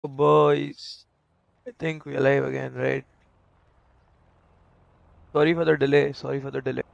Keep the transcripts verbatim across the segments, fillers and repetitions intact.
Oh, boys, I think we're live again, right? Sorry for the delay. Sorry for the delay.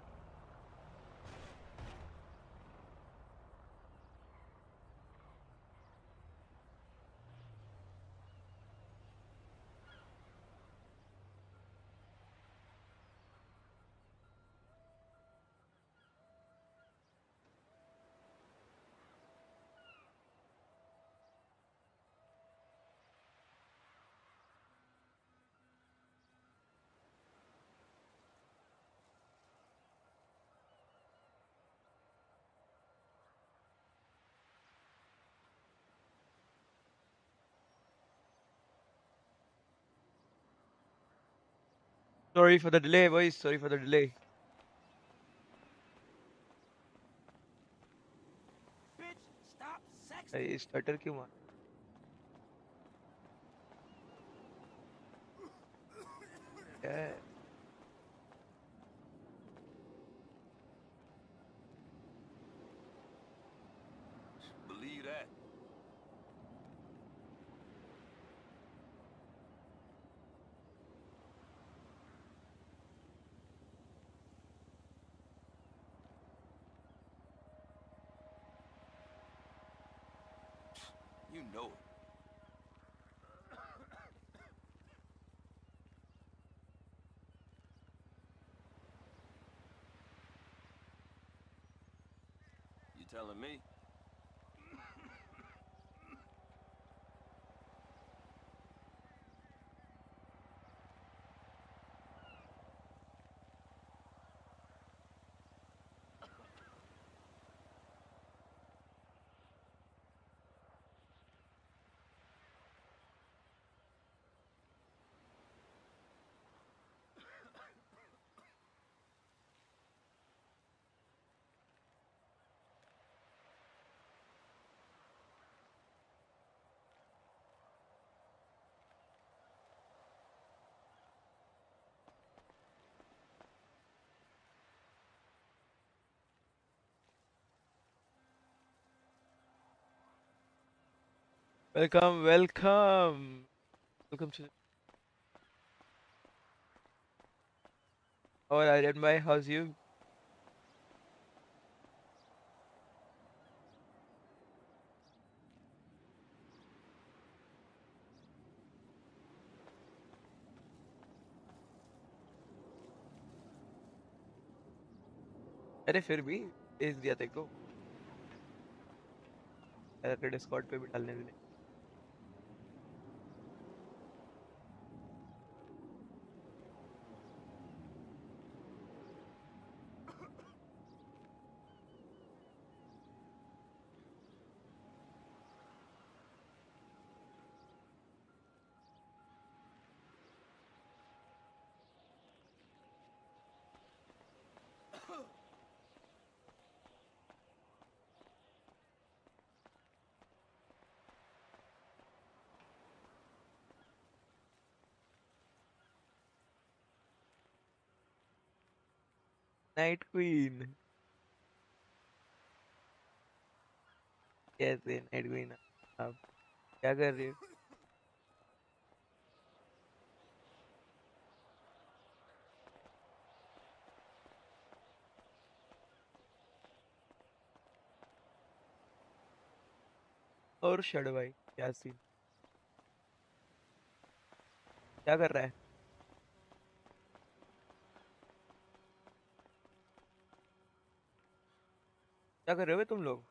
Sorry for the delay, boys. Sorry for the delay. Bitch, stop sexting ये me. Starter क्यों मार? क्या है? Believe that. You know it. You telling me? Welcome, welcome, welcome to. How are Aryan bhai? How's you? अरे फिर भी भेज दिया तेरे को. अरे डिस्कॉर्ड पे भी डालने देने. Night queen. कैसे नाइट क्वीन? आप क्या कर रही हो? और शड भाई क्या सीन? क्या कर रहा है? क्या कर रहे हो बे तुम लोग?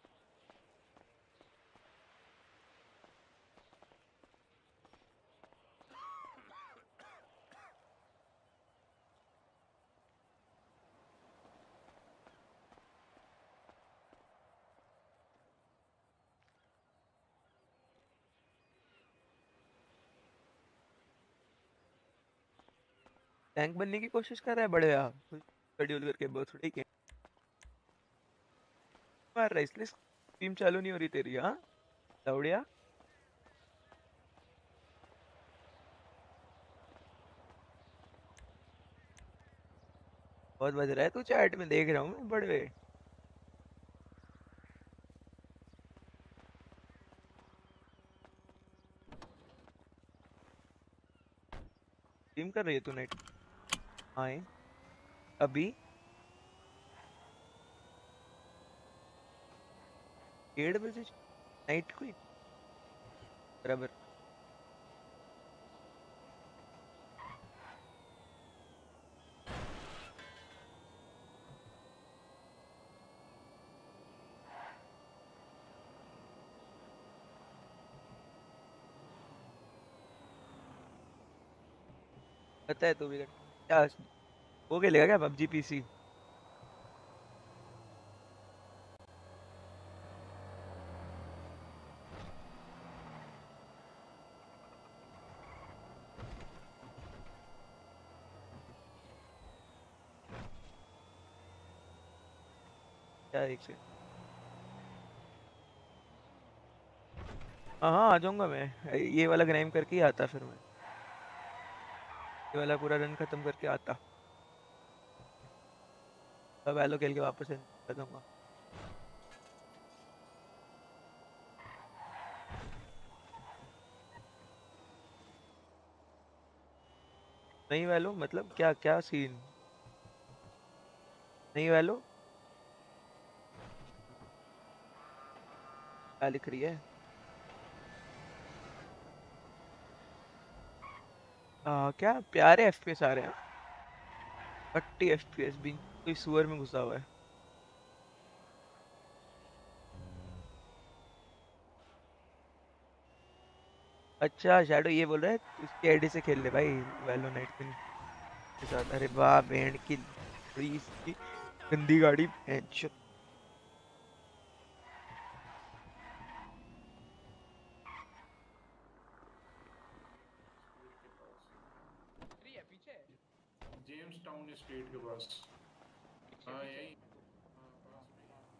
टैंक बनने की कोशिश कर रहा है बड़े आप शेड्यूल करके बर्थडे के मार रहा है इसलिए स्ट्रीम चालू नहीं हो रही तेरी. हाँ लौड़िया. बहुत बज रहा है तू चैट में देख रहा हूँ मैं बड़े. स्ट्रीम कर रही है तू नाइट? हाँ अभी डेढ़ बजे नाइट को ही बराबर। पता है तू भी कर क्या वो खेलेगा क्या पबजी पीसी? क्या एक से हाँ हाँ आ जाऊंगा मैं, ये वाला ग्राइम करके ही आता फिर मैं, ये वाला पूरा रन खत्म करके आता, तब एलो खेल के वापस आ जाऊंगा। नहीं वैलो मतलब क्या क्या सीन? नहीं वैलो क्या लिख रही है? आ, क्या प्यारे एफपीएस आ रहे हैं? थर्टी एफपीएस भी कोई सुअर में घुसा हुआ है। अच्छा शैडो ये बोल रहा है उसकी आईडी से खेल ले भाई वैलो नाइट के साथ। अरे वाह बैंड की थोड़ी इसकी गंदी गाड़ी बेंच। स्ट्रीट के पास, फ्री है पीछे। जेम्स टाउन स्ट्रीट के पास। पीछे हाँ पीछे यही, हाँ पास में ही है।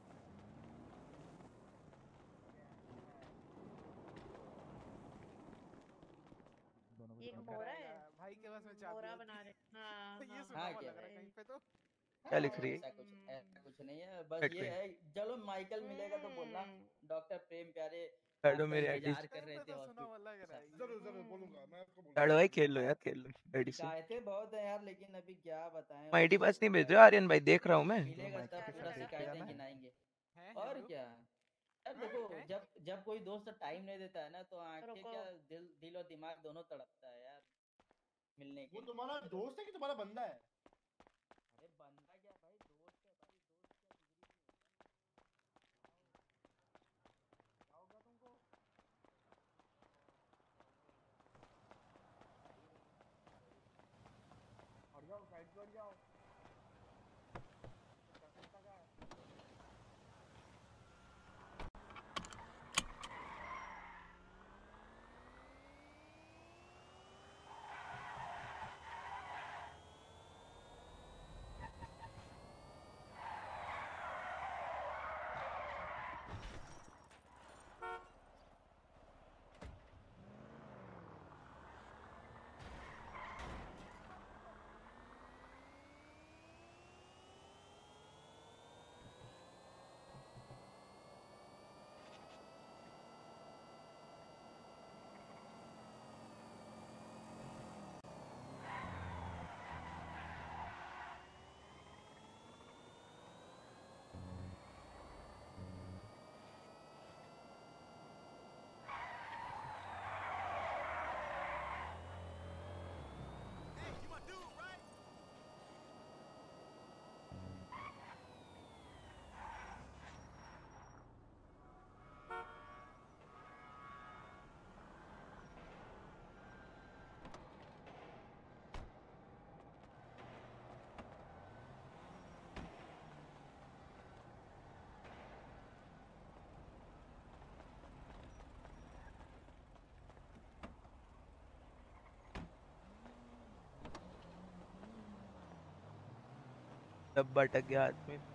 ये मोरा है। भाई के पास में चाबी मोरा होती बना रहे हाँ ये हाँ सुना हाँ हुआ क्या लग रहा है भाई? कहीं पे तो। क्या हाँ लिख रही है? ऐसा कुछ ऐसा कुछ नहीं है, बस नेट ये पे है। चलो माइकल मिलेगा तो बोलना हम्म। डॉक्टर प्रेम प्यारे शैडो आपका मेरी आईडी इंतजार कर कहीं रहे पे थे तो सुना हुआ लग रहा हॉस्पिटल। है ये। जरूर जरूर बोलूंगा, मैं आपको शैडो बोलूंगा। भाई खेल लो यार खेल लो आईडी से। शिकायतें बहुत है यार, लेकिन अभी क्या बताएं आईडी उसको। पास नहीं भेज जब रहे हो आर्यन भाई, देख रहा हूँ मैं। मिलेगा तब क्या पूरा क्या शिकायतें गिनाएंगे। हैं और हेलो क्या यार, हैं देखो हैं जब जब कोई दोस्त टाइम नहीं देता है ना तो आंखें रुको। क्या दिल दिल और दिमाग दोनों तड़पता है यार मिलने के वो लिए। तुम्हारा दोस्त है कि तुम्हारा बंदा है? अरे बंदा क्या भाई, दोस्त है भाई, दोस्त क्या जिगरी नहीं होता। क्या हो गया तुमको? हट जाओ, साइड पे हट जाओ। कुत्ता कुत्ता का है। डब्बा अटक गया हाथ में।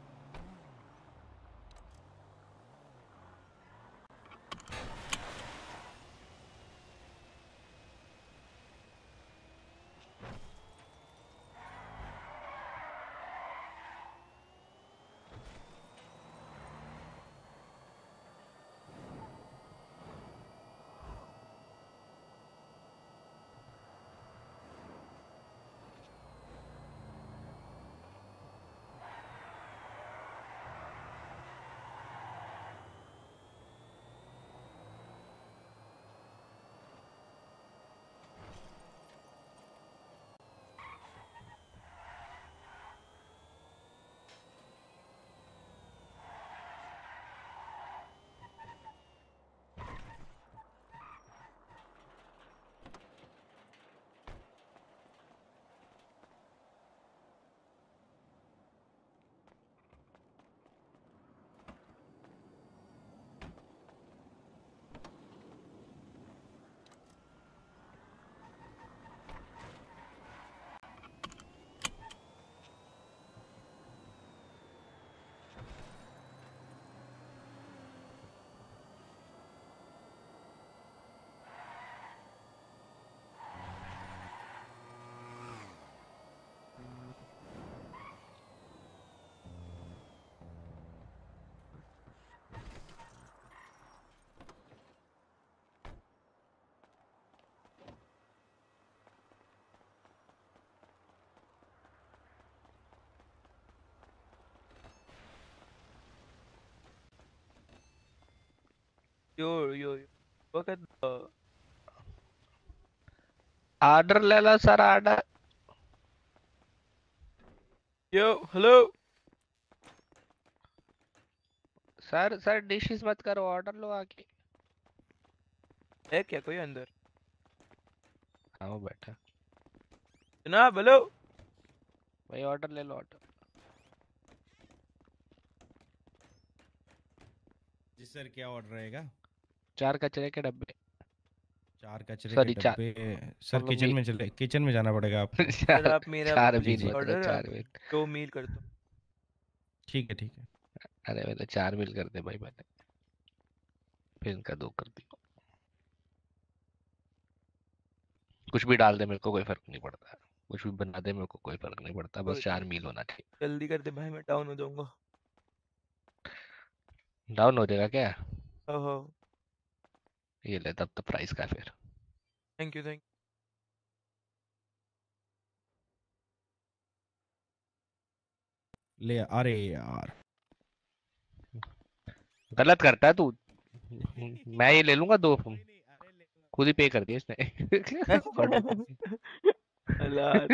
यो यो यो वक्त ऑर्डर ले लो सर ऑर्डर। यो हेलो सर सर डिशेस मत करो ऑर्डर लो आके। है क्या कोई अंदर? आओ बैठा जनाब हेलो। भाई ऑर्डर ले लो ऑर्डर। जी सर क्या ऑर्डर रहेगा? चार कचरे के डब्बे। चार कचरे के सॉरी चार डब्बे सर मतलब किचन मी में चले किचन में जाना पड़ेगा आपको। सर आप मेरा चार जी मील जी मतलब ऑर्डर चार मील। दो मील कर दो। ठीक है ठीक है। अरे मैंने चार मील कर दे भाई मैंने फिर इनका दो कर दिया। कुछ भी डाल दे मेरे को कोई फर्क नहीं पड़ता। कुछ भी बना दे मेरे को कोई फर्क नहीं पड़ता बस चार मील होना चाहिए। जल्दी कर दे भाई मैं डाउन हो जाऊंगा। डाउन हो जाएगा क्या? ओहो ये ले तब तो प्राइस का फिर। थैंक यू थैंक ले अरे यार गलत करता है तू। मैं ये ले लूंगा दो खुद ही पे कर दिया इसने ऑर्डर। अल्लाह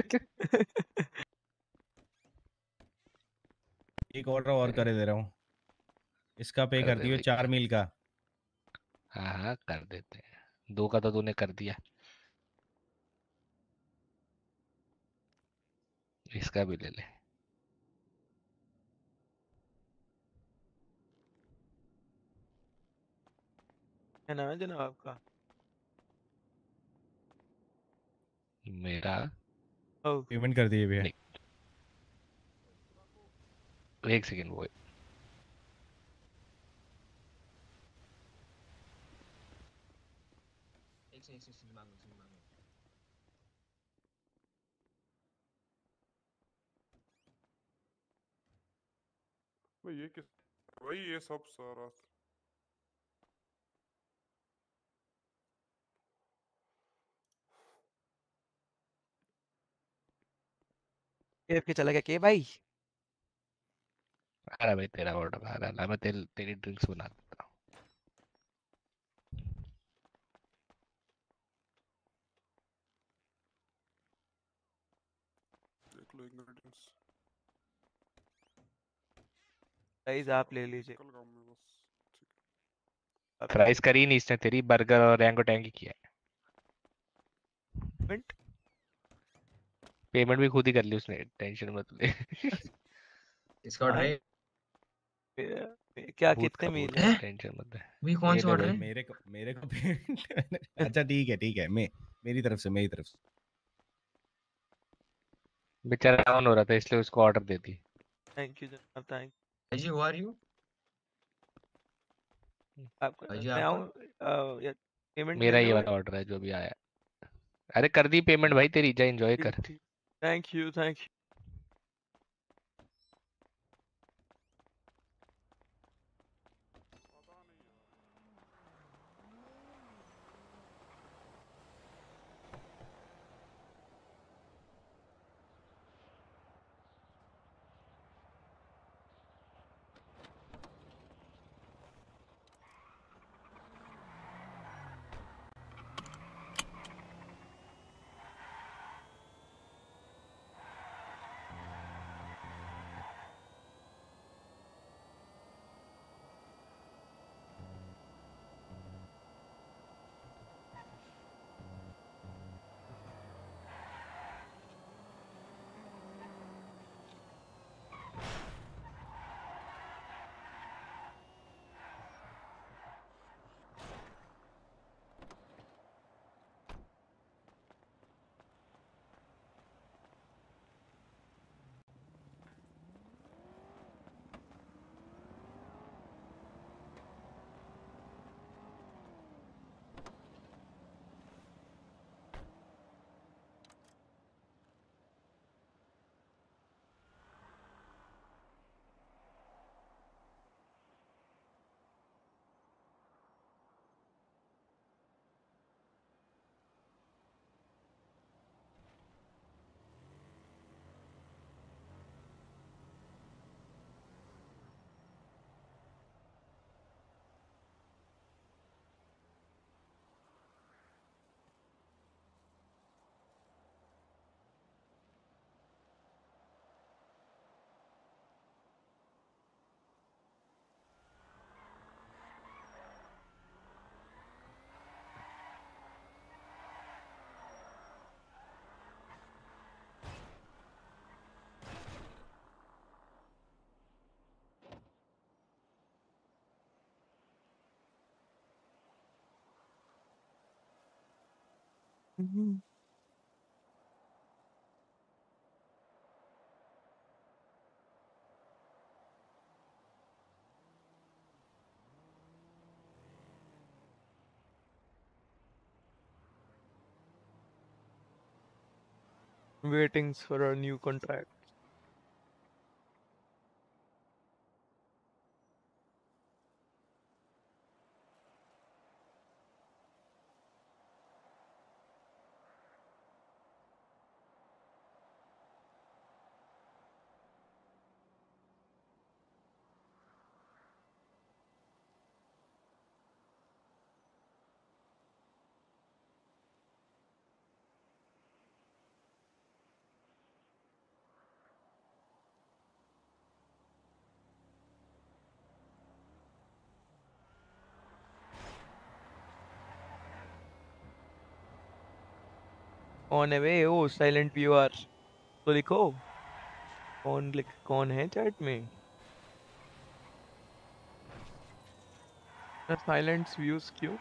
एक ऑर्डर और करे दे रहा हूँ। इसका पे कर कर दे दियो भाई चार मील का। हाँ हाँ कर देते हैं दो का तो तूने कर दिया। इसका भी ले ले। क्या नाम है जनाब आपका? मेरा ओह पेमेंट कर दिए भैया। नहीं एक सेकंड वो भाई ये किस भाई ये सब सारा केफ के चला गया के भाई? आ रहा है भाई तेरा ऑर्डर आ रहा है मैं तेरी तेरी ड्रिंक्स बना देता हूँ। देख लो इंग्रेडिएंट्स प्राइस आप ले लीजिए। कल काम में बस ठीक आप फ्राइज करी नहीं इसने तेरी बर्गर और रैंगो टैंगी किया है। पेमेंट पेमेंट भी खुद ही कर ली उसने टेंशन मत ले। इसका ऑर्डर है क्या भूत कितने का मील भूत है? है हैं? टेंशन मत ले। भी कौन ये सा ले ऑर्डर भाई है? मेरे को मेरे को पेमेंट अच्छा ठीक है ठीक है मैं मेरी तरफ से मेरी तरफ से। बेचारा डाउन हो रहा था इसलिए उसको ऑर्डर दे दी। थैंक यू जनाब थैंक भाई जी हु आर यू? आपका भाई जी मैं आपका? आऊँ या पेमेंट मेरा करने ये को? वाला ऑर्डर है जो भी आया। अरे कर दी पेमेंट भाई तेरी जा एंजॉय ठीक कर। ठीक थैंक यू थैंक यू। पता नहीं यार Waiting for a new contract. कौन है वे? ओ साइलेंट व्यूअर तो लिखो। कौन लिख कौन है चैट में? साइलेंट व्यूज क्यों?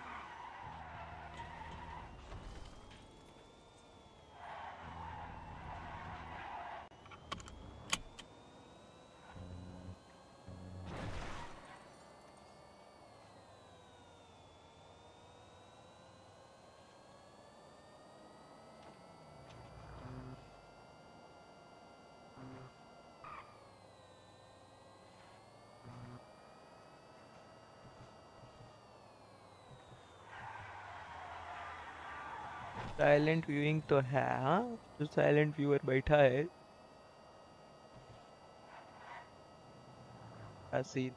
साइलेंट व्यूइंग तो है। हाँ, जो साइलेंट व्यूअर बैठा है सीन।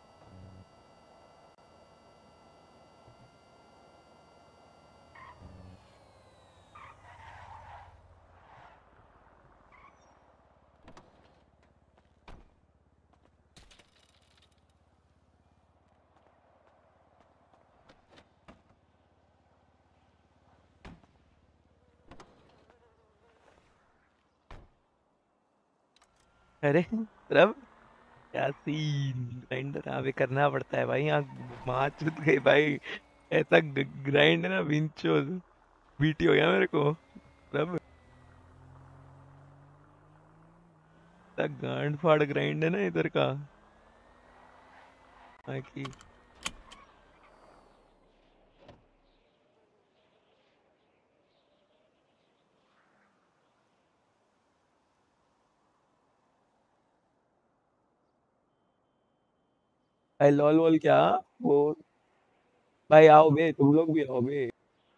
अरे रब, क्या सीन! ग्राइंडर अभी करना पड़ता है भाई। यहाँ माँ चुत गई भाई। ऐसा ग्राइंड है ना विंचो बीटी हो गया मेरे को। रब गांड फाड़ ग्राइंड है ना इधर का। बाकी भाई लॉल वॉल क्या वो? भाई आओ बे, तुम लोग भी आओ बे।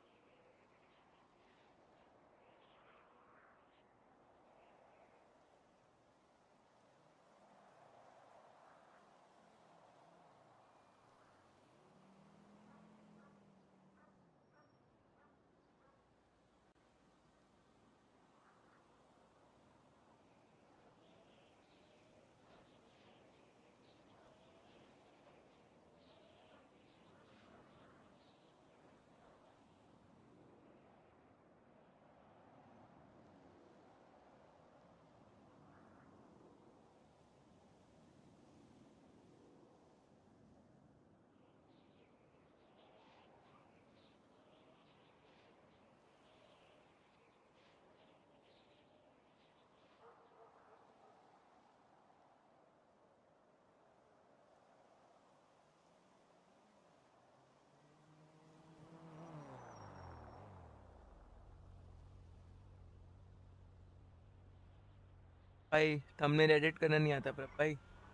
भाई थंबनेल एडिट करना नहीं आता पर भाई।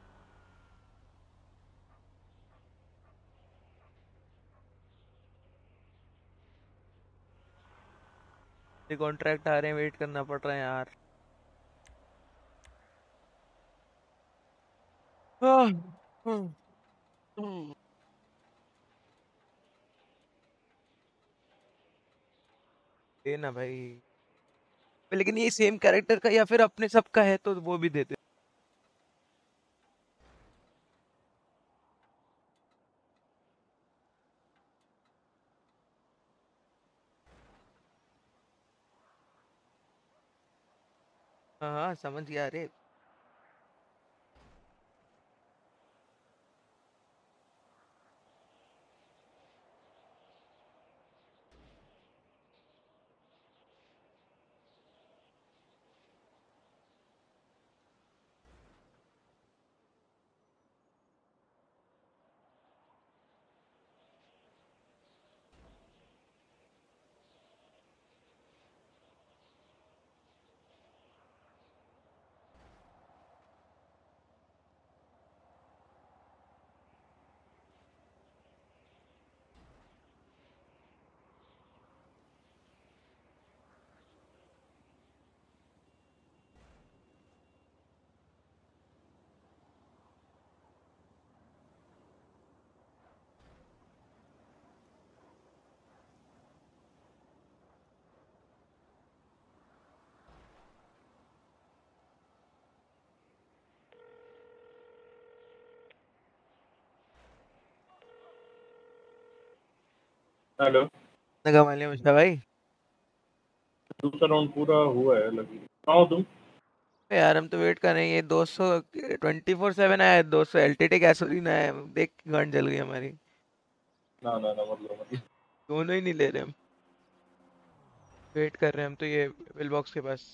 कॉन्ट्रैक्ट आ रहे हैं, वेट करना पड़ रहा है यार। आह, हम्म, हम्म। ये ना भाई, लेकिन ये सेम कैरेक्टर का या फिर अपने सबका है तो वो भी देते। हाँ हाँ समझ गया। अरे हेलो। कमा लिया मुझे भाई। दूसरा राउंड पूरा हुआ है लगी। कहाँ हो तुम? यार हम तो वेट कर रहे हैं, ये दो सौ ट्वेंटी फोर सेवन है, दो सौ एलटीटी गैसोलीन है, देख के गांड जल गई हमारी। ना ना ना मतलब मतलब दोनों ही नहीं ले रहे हम, वेट कर रहे हैं हम तो ये बिल बॉक्स के पास।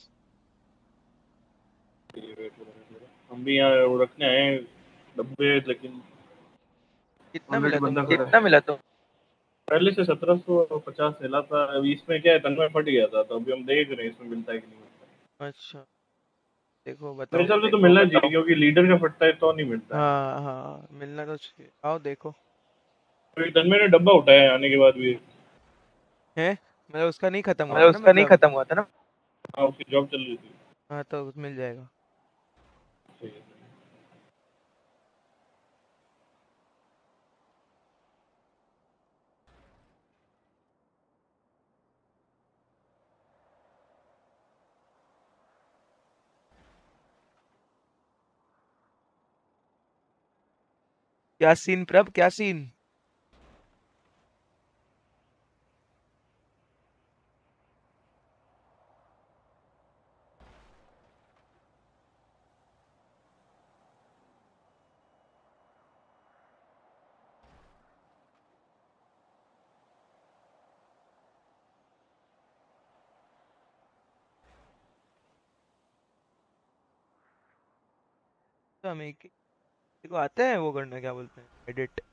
ये वेट करो। हम भी यहाँ वो रखने आए हैं डब्बे, लेकिन कितना ऑलरेडी मिला बंदा तुमको? खड़ा है। मिला तो पहले से सत्रह सौ पचास मिला था। अभी इसमें क्या है, तन में फट गया था, तो अभी हम देख रहे हैं इसमें मिलता है कि नहीं मिलता। अच्छा देखो मेरे बताओ। हिसाब से तो मिलना चाहिए, क्योंकि लीडर का फटता है तो नहीं मिलता है। हाँ हाँ मिलना तो चाहिए, आओ देखो। तो तन में ने डब्बा उठाया आने के बाद भी। है मतलब उसका नहीं खत्म हुआ मतलब था ना उसका नहीं मतलब। खत्म हुआ था ना। हाँ, उसकी जॉब चल रही थी। हाँ तो मिल जाएगा। सही है। क्या सीन प्रभ, क्या सीन? तो हमें एक- देखो आता है वो करना, क्या बोलते हैं, एडिट।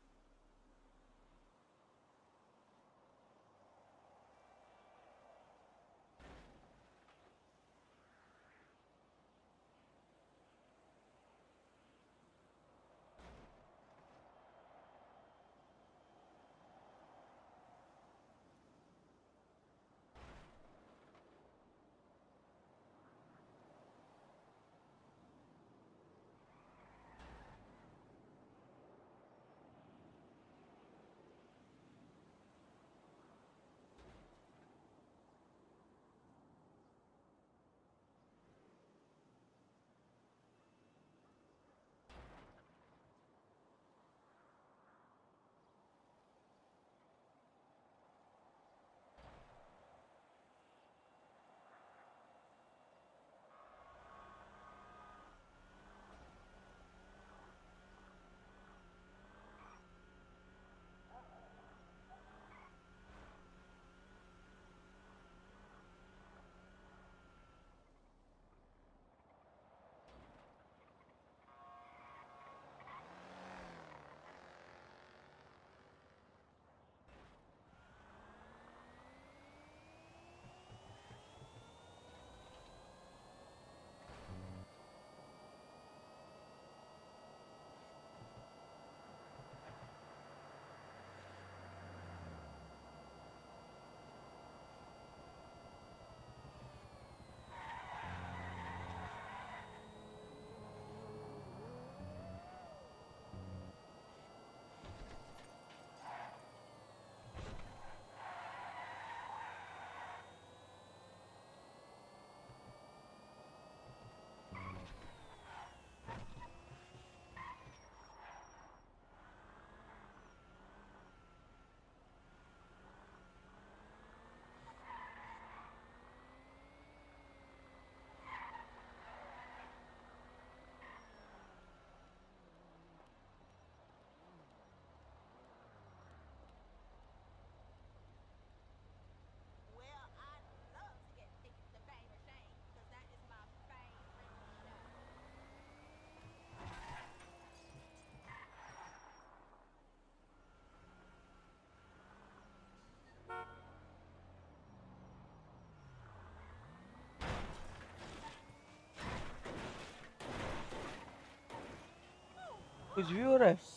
कुछ भी हो रहा है।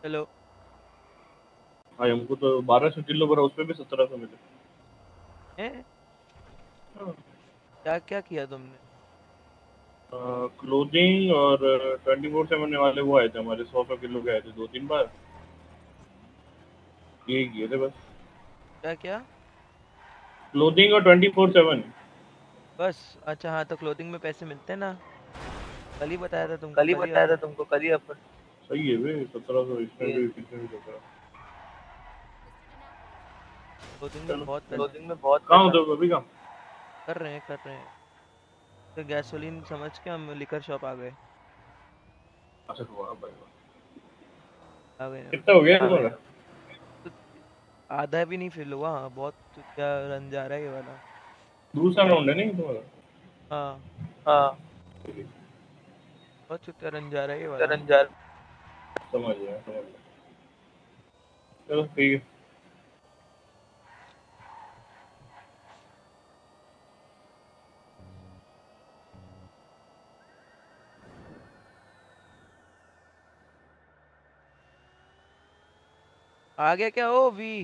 चलो भाई हमको तो बारह सौ किलो भरा, उस पे भी सत्रह सौ मिले। हैं हाँ। क्या क्या किया तुमने? क्लोथिंग और ट्वेंटी फोर सेवन वाले वो आए थे हमारे, सौ सौ किलो के आए थे दो तीन बार, ये किए थे बस। क्या क्या? क्लोथिंग और ट्वेंटी फोर सेवन। बस। अच्छा हाँ, तो क्लोथिंग में पैसे मिलते हैं ना, कल ही बताया था तुमको, कल ही कल ही बताया था ऑफर। तुमको, कल ही अपन। सही है भाई, सत्रह सौ इसमें ये भी, कितने भी सत्रह। क्लोथिंग में चलो, बहुत पैसा क्लोथिंग में बहुत कहाँ पैसा। होते हो अभी, कहाँ? कर रहे हैं कर रहे हैं। तो गैसोलीन समझ के हम लिकर शॉप आ गए। अच्छा हुआ भाई, आ गए ना। कितना हो गया तुम्हारा? तो आधा भी नहीं फिल हुआ, बहुत क्या रन जा रहा है ये वाला। दूसरा राउंड है नहीं तुम्हारा? हाँ हाँ, बहुत छुट्टा रन जा रहा है ये वाला। रंजार। समझ गया, समझ गया। चलो ठीक है। आ गया क्या ओ वी?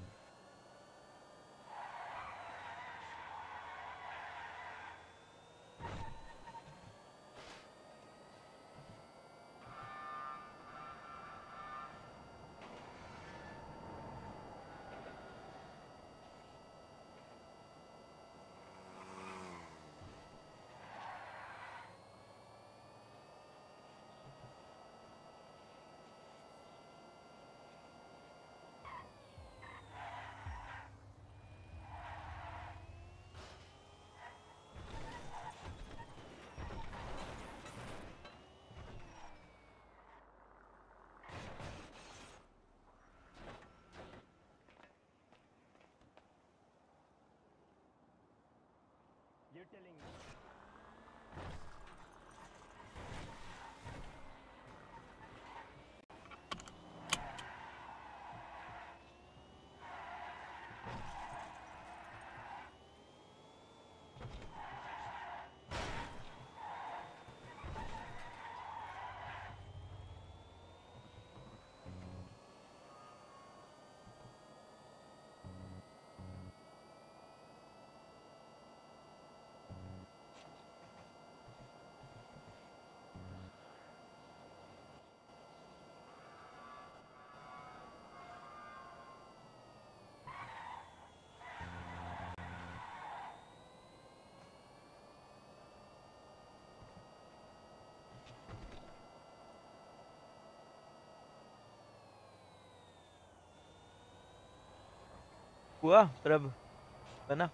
हुआ प्रभ बना।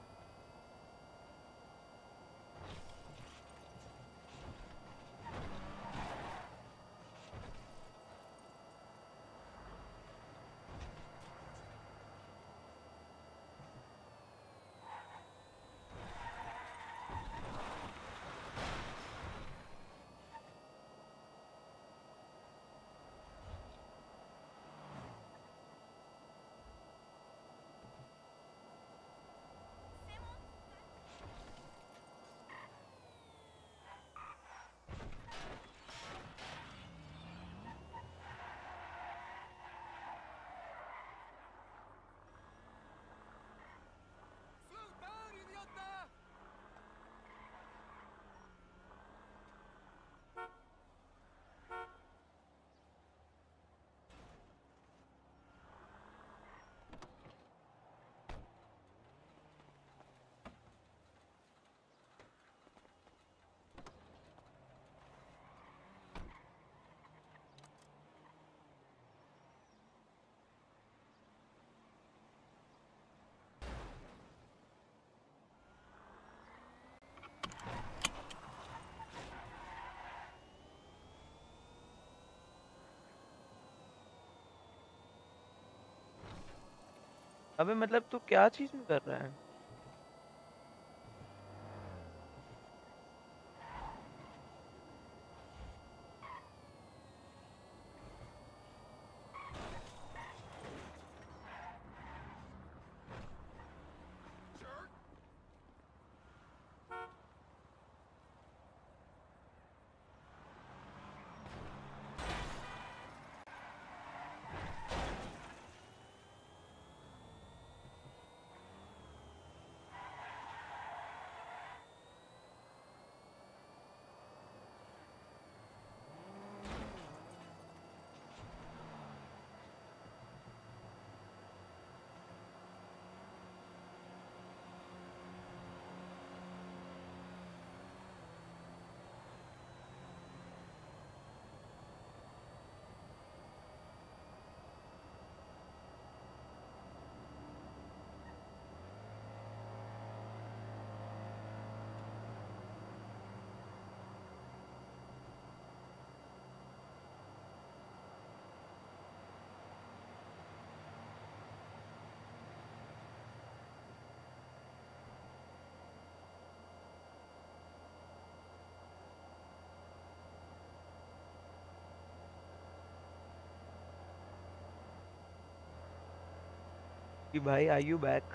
अबे मतलब तू क्या चीज में कर रहा है? कि भाई are you back?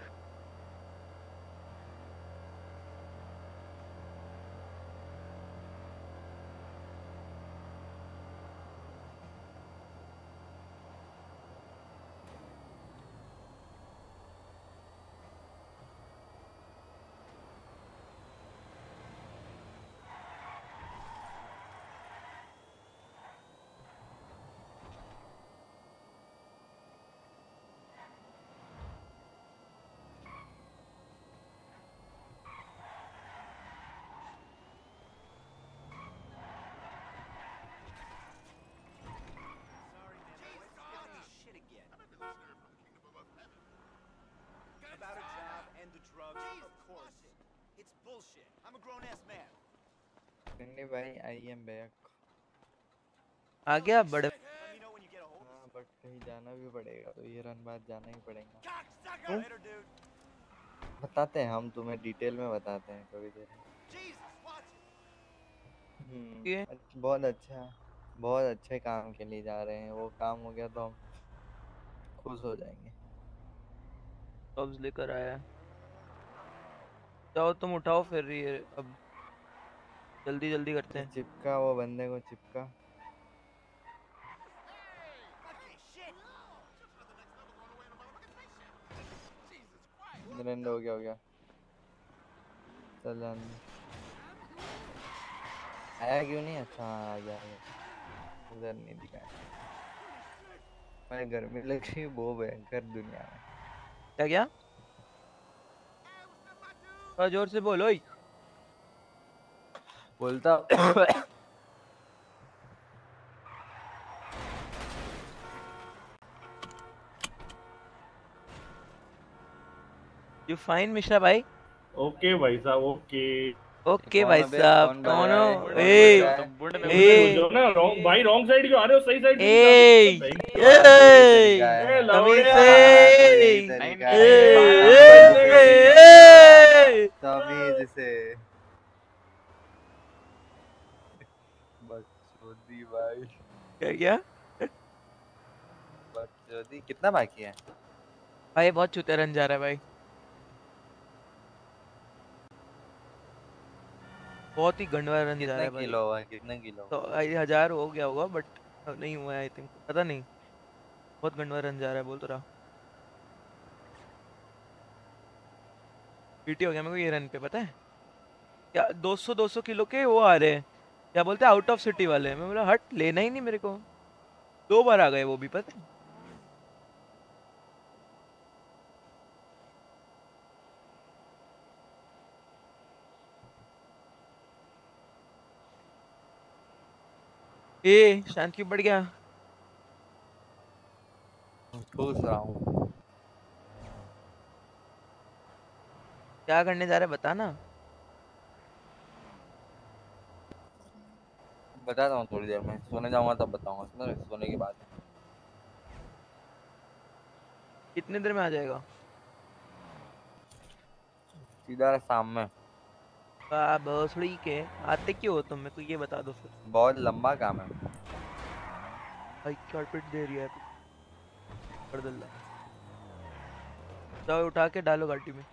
About a job and the drugs, of course. It's bullshit. I'm a grown ass man. Pindi भाई आई एम बैक। आ गया बड़े। Let me know when you get a hold. हाँ बट कहीं जाना भी पड़ेगा तो ये रन बाद जाना ही पड़ेगा। Cocksucker! Later, dude. बताते हैं हम तुम्हें डिटेल में बताते हैं कभी देर में। Jesus, watch it. ये हम्म अच्छ- बहुत अच्छा बहुत अच्छे काम के लिए जा रहे हैं। वो काम हो गया तो हम खुश हो जाएंगे। जॉब्स लेकर आया है। जाओ तुम उठाओ फिर ये अब जल्दी जल्दी करते ये हैं। चिपका वो बंदे को चिपका। रन हो गया हो गया। चल रन आया क्यों नहीं? अच्छा हाँ, आ गया आ गया। उधर नहीं दिखाया। मैं गर्मी लग रही है बहुत भयंकर दुनिया में। क्या क्या? थोड़ा जोर से बोलो। ओए बोलता यू फाइन मिश्रा भाई? ओके भाई साहब ओके। ओके कौन भाई अबे साहब कौन कौन बजा हो? है? कौन ए बजा है? तुमने ए जो ना रॉन्ग भाई रॉन्ग साइड क्यों आ रहे हो? सही साइड ए यही तरीका है। ए तमीज लौड़े से यही तरीका ए है। ए तमीज से बकचोदी भाई। क्या क्या? बकचोदी कितना बाकी है? भाई बहुत चुतिया रन जा रहा है भाई। बहुत ही गंडवा रन जा रहा कितने है भाई। किलो हुआ है? कितने किलो? तो आई हजार हो गया होगा बट नहीं हुआ है आई थिंक। पता नहीं। बहुत गंडवा रन जा रहा है बोल तो रहा। पीटी हो गया मेरे को ये रन पे पता है क्या? दो सौ दो सौ किलो के वो आ रहे हैं क्या बोलते हैं आउट ऑफ सिटी वाले। मैं बोला हट लेना ही नहीं मेरे को। दो बार आ गए वो भी पता है। ए शांत क्यों बढ़ गया? पूछ रहा हूँ। क्या करने जा रहा है बता ना। बताता हूँ थोड़ी देर में। सोने जाऊंगा तब बताऊंगा। सुनो सोने की बात है। कितने देर में आ जाएगा? सीधा शाम में। आ, भोसड़ी के आते क्यों हो तुम? मेरे को ये बता दो फिर। बहुत लंबा काम है। भाई कारपेट दे रही है कर दल्ला। जाओ उठा के डालो गाड़ी में।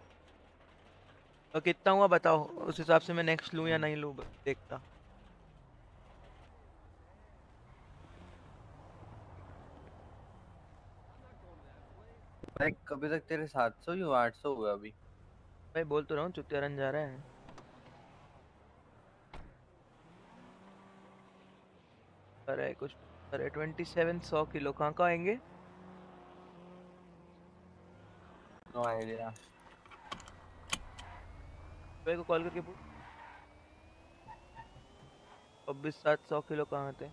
तो कितना हुआ बताओ उस हिसाब से मैं नेक्स्ट लूँ या नहीं लूँ देखता। भाई कभी तक तेरे सात सौ ही हुआ? आठ सौ हुआ अभी? भाई बोल तो रहा हूँ चुतिया रन जा रहा है। अरे कुछ अरे ट्वेंटी सेवन सौ किलो कहाँ कहाँ आएंगे? No idea. भाई को कॉल करके पूछ। छब्बीस सात सौ किलो कहाँ थे?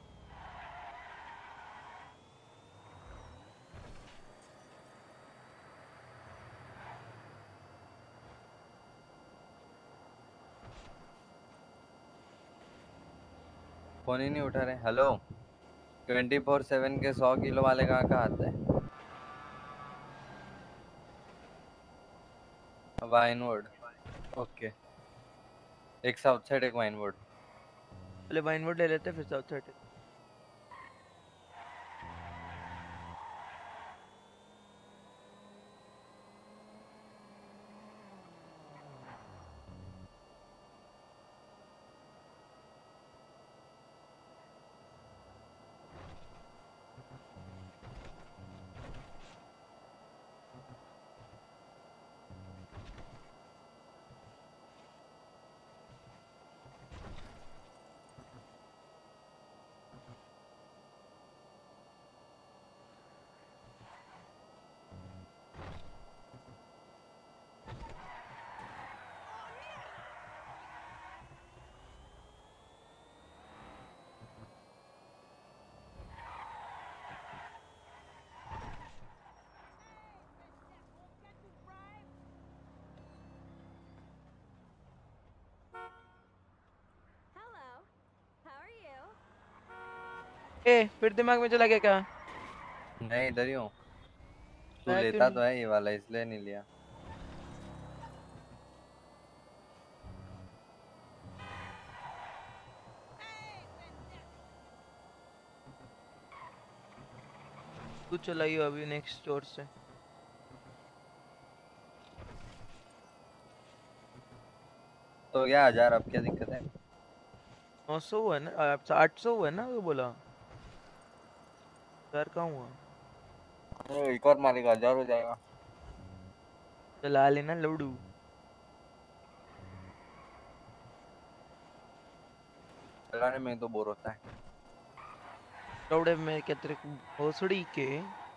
फोन ही नहीं उठा रहे। हेलो ट्वेंटी फोर सेवन के सौ किलो वाले कहाँ कहाँ आते हैं? Vinewood okay. एक साउथ साइड एक वाइनवुड। पहले वाइनवुड ले लेते फिर साउथ साइड। ए फिर दिमाग में चला गया क्या? नहीं इधर ही हूँ। तू मैं क्यों लेता नहीं? तो है ये वाला इसलिए नहीं लिया। तू चलाइयो अभी नेक्स्ट स्टोर से। तो क्या हजार अब क्या दिक्कत है? नौ सौ हुआ है ना, आठ सौ हुआ है ना वो बोला। हजार कहाँ हुआ? अरे एक और मारेगा हजार हो जाएगा। चला लेना लौड़ू। चलाने में तो बोर होता है। लौड़े में क्या तेरे को भोसड़ी के?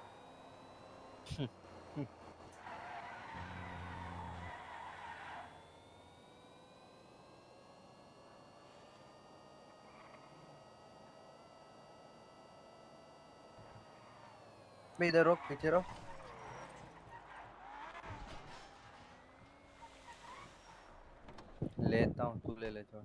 मैं इधर रोक पीछे रोक। लेता हूँ तू ले ले छोड़।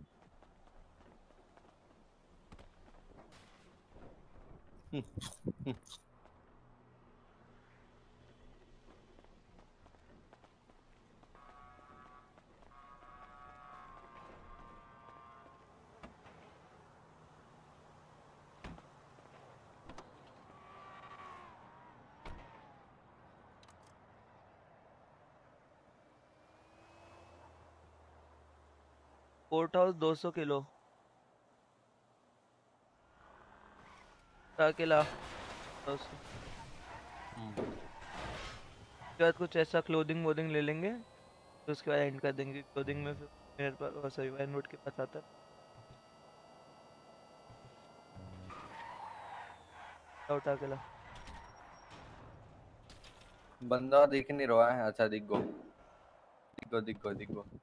कोर्ट हाउस दो सौ किलो अकेला दो सौ। उसके बाद कुछ ऐसा क्लोथिंग वोदिंग ले लेंगे तो उसके बाद एंड कर देंगे। क्लोथिंग में फिर मेरे पास सॉरी वाइन रोड के पास आता है। उठा अकेला बंदा दिख नहीं रहा है। अच्छा दिख गो दिख गो दिख गो दिख गो।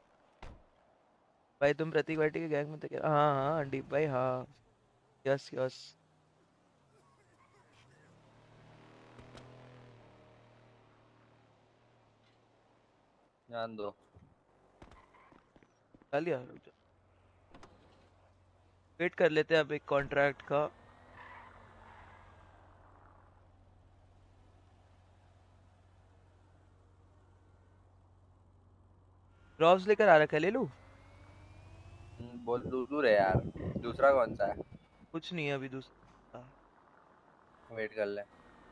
भाई तुम प्रतीक भाटी के गैंग में थे क्या? हाँ हाँ डीप भाई हाँ। Yes yes. जान दो। खा लिया? वेट कर लेते हैं अब एक कॉन्ट्रैक्ट का। ड्रॉप्स लेकर आ रखा है, ले लूं? बोल दूर दूर है यार। दूसरा कौन सा है? कुछ नहीं है अभी दूसरा। वेट कर ले।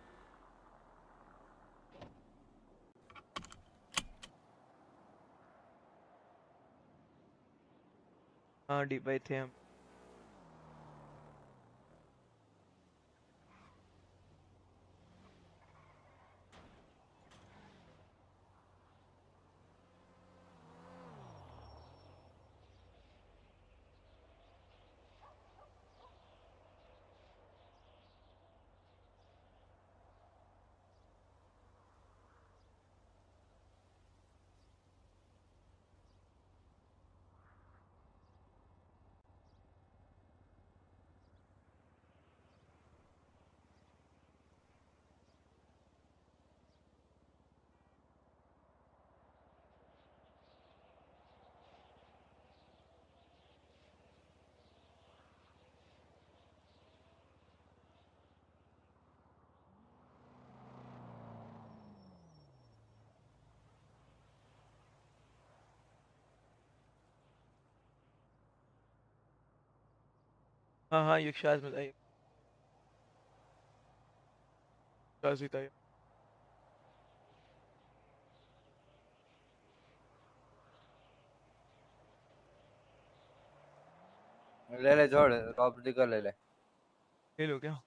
हाँ डीप भाई थे हम। हाँ हाँ युक्षास में था ये। युक्षास ही था ये। ले ले छोड़ टॉप स्टिकर ले ले। ले लो क्या?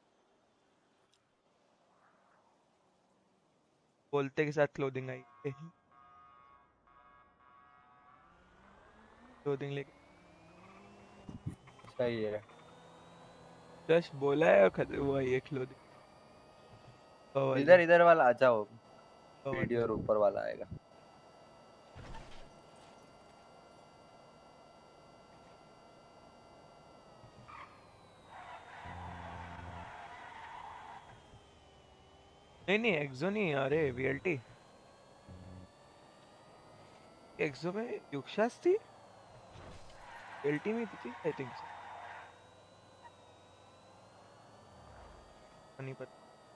बोलते के साथ क्लोथिंग आई। क्लोथिंग लेके सही है। जस्ट बोला है और खत्म हुआ ये क्लोथिंग। इधर इधर वाला अच्छा हो। वीडियो और ऊपर वाला आएगा। नहीं नहीं एक्सो नहीं अरे वीएलटी। एक्सो में युक्षास थी। वीएलटी में थी आई थिंक। नहीं पता।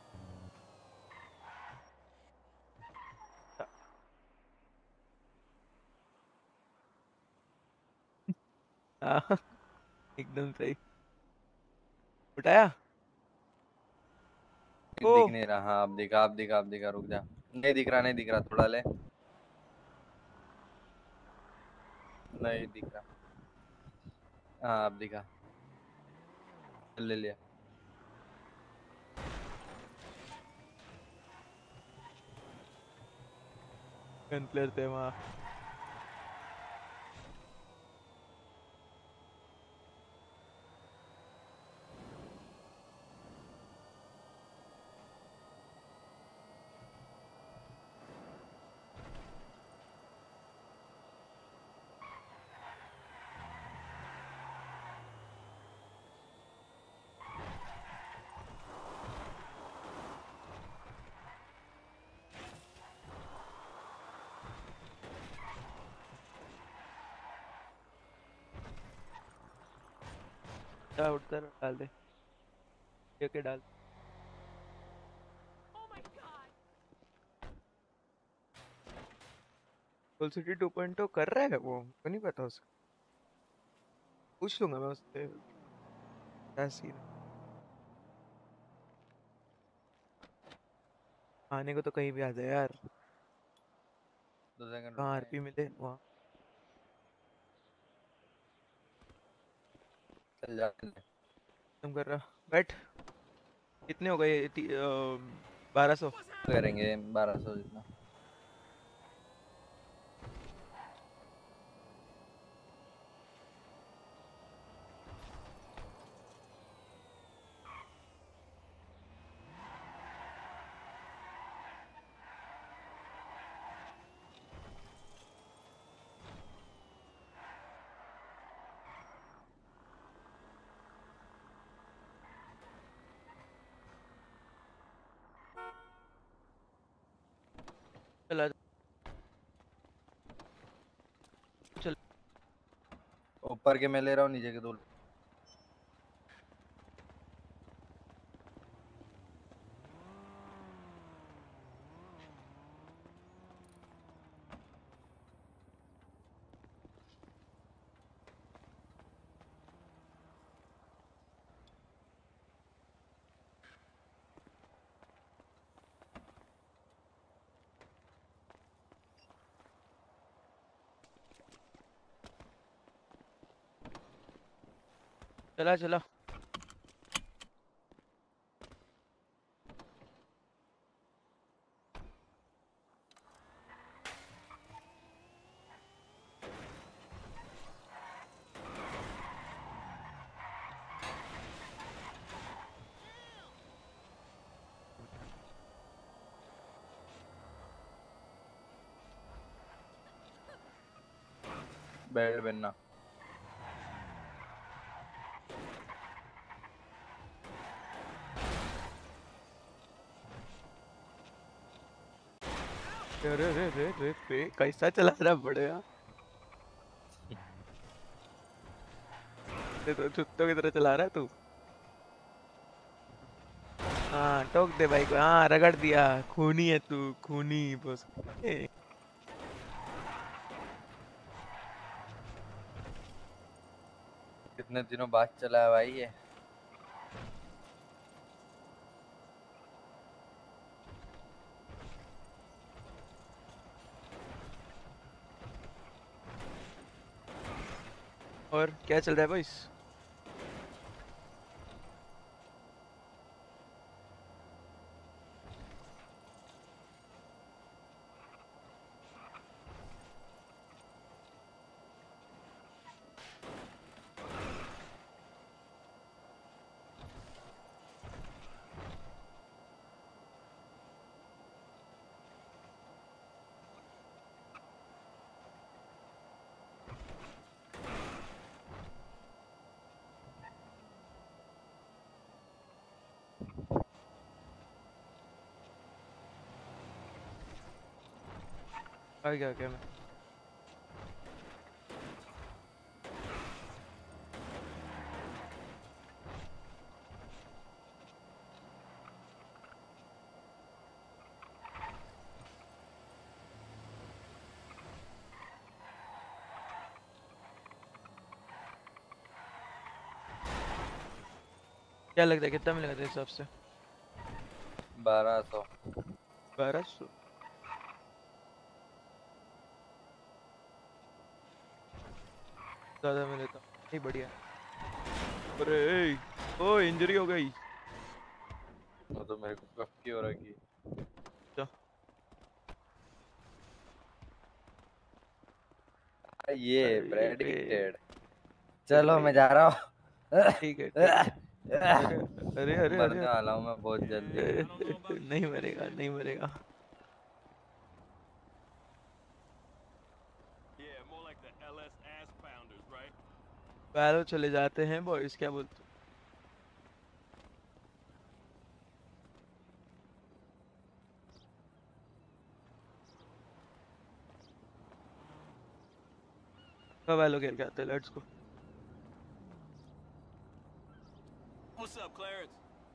हाँ, एकदम सही उठाया। ओ दिख नहीं रहा। हाँ अब दिखा, अब दिखा, अब दिखा, रुक जा। नहीं दिख रहा, नहीं दिख रहा, थोड़ा ले। नहीं दिख रहा। हाँ अब दिखा, ले लिया। गन प्लेयर थे वहाँ। उठा उठता रहो, डाल दे ये के डाल। Full city two point O कर रहा है वो, को नहीं पता उसका। पूछ लूंगा मैं उससे क्या सीन है। आने को तो कहीं भी आ जाए यार। दो सेकंड कहाँ रुक आरपी मिले वहाँ। चल जा। तुम कर रहा बैठ। कितने हो गए? बारह सौ करेंगे बारह सौ जितना। चला चल। ऊपर के मैं ले रहा हूँ, नीचे के दो। चला चला। बेल्ट पहनना। अरे अरे अरे अरे अरे, कैसा चला रहा बढ़िया। ये तो कुत्तों की तरह चला रहा है तू। हाँ ठोक दे भाई को। हाँ रगड़ दिया। खूनी है तू, खूनी बस। ए, कितने दिनों बाद चला है भाई ये। और क्या चल रहा है बॉयस? आ गया क्या मैं? क्या लगता है कितना मिलेगा तेरे हिसाब से? बारह सौ। बारह सौ ज्यादा मिले तो नहीं बढ़िया। अरे ए, ओ इंजरी हो गई। वो तो मेरे को कब की हो रखी। अच्छा ये अरे बे प्रेडिक्टेड। अरे चलो मैं जा रहा हूँ। ठीक है ठीक है। अरे अरे अरे अरे मरने वाला हूँ मैं बहुत जल्दी। अरे, नहीं मरेगा नहीं मरेगा। Yeah, more like the L S ass founders, right? पैरो चले जाते हैं बॉयज क्या बोलते हो? कब वैलो खेल के आते हैं let's go. What's up, Clarence?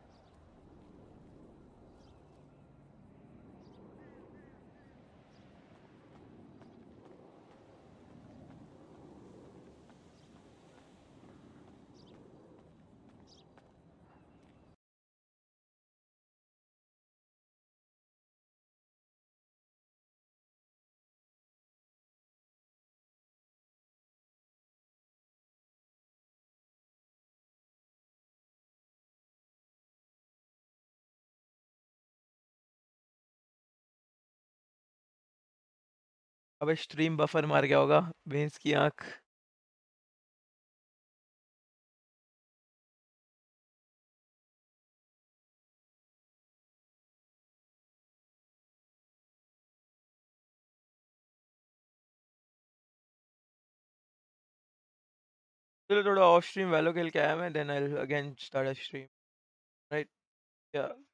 अबे स्ट्रीम बफर मार गया होगा भैंस की आंख। चलो थोड़ा ऑफ स्ट्रीम वैलो खेल के आया मैं then I will again start a stream right. या